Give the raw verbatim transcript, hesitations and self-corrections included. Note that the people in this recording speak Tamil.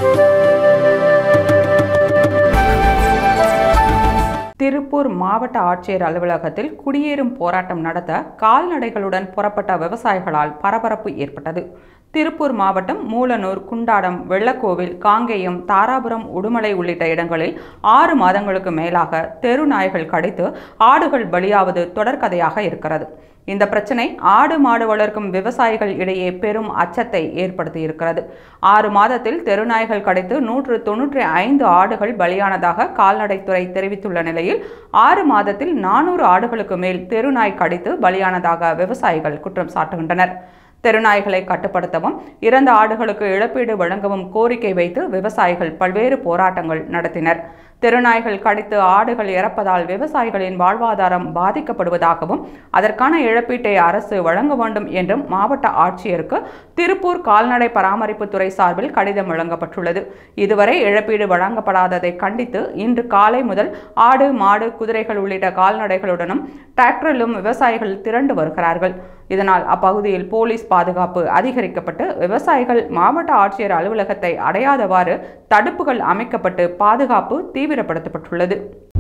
திருப்பூர் மாவட்ட ஆட்சியர் அலுவலகத்தில் குடியேறும் போராட்டம் நடத்த கால்நடைகளுடன் புறப்பட்ட விவசாயிகளால் பரபரப்பு ஏற்பட்டது. திருப்பூர் மாவட்டம் மூலனூர், குண்டாடம், வெள்ளக்கோவில், காங்கேயம், தாராபுரம், உடுமலை உள்ளிட்ட இடங்களில் ஆறு மாதங்களுக்கு மேலாக தெரு நாய்கள் கடித்து ஆடுகள் பலியாவது தொடர்கதையாக இருக்கிறது. இந்த பிரச்சனை ஆடு மாடு வளர்க்கும் விவசாயிகள் இடையே பெரும் அச்சத்தை ஏற்படுத்தி இருக்கிறது. ஆறு மாதத்தில் தெருநாய்கள் கடித்து நூற்று தொன்னூற்றி ஐந்து ஆடுகள் பலியானதாக கால்நடைத்துறை தெரிவித்துள்ள நிலையில் ஆறு மாதத்தில் நானூறு ஆடுகளுக்கு மேல் தெருநாய் கடித்து பலியானதாக விவசாயிகள் குற்றம் சாட்டுகின்றனர். தெருநாய்களை கட்டுப்படுத்தவும் இறந்த ஆடுகளுக்கு இழப்பீடு வழங்கவும் கோரிக்கை வைத்து விவசாயிகள் பல்வேறு போராட்டங்கள் நடத்தினர். தெருநாய்கள் கடித்து ஆடுகள் இறப்பதால் விவசாயிகளின் வாழ்வாதாரம் பாதிக்கப்படுவதாகவும் அதற்கான இழப்பீட்டை அரசு வழங்க வேண்டும் என்றும் மாவட்ட ஆட்சியருக்கு திருப்பூர் கால்நடை பராமரிப்புத்துறை சார்பில் கடிதம் வழங்கப்பட்டுள்ளது. இதுவரை இழப்பீடு வழங்கப்படாததை கண்டித்து இன்று காலை முதல் ஆடு, மாடு, குதிரைகள் உள்ளிட்ட கால்நடைகளுடனும் டிராக்டரிலும் விவசாயிகள் திரண்டு வருகிறார்கள். இதனால் அப்பகுதியில் போலீஸ் பாதுகாப்பு அதிகரிக்கப்பட்டு விவசாயிகள் மாவட்ட ஆட்சியர் அலுவலகத்தை அடையாதவாறு தடுப்புகள் அமைக்கப்பட்டு பாதுகாப்பு தீவிரப்படுத்தப்பட்டுள்ளது.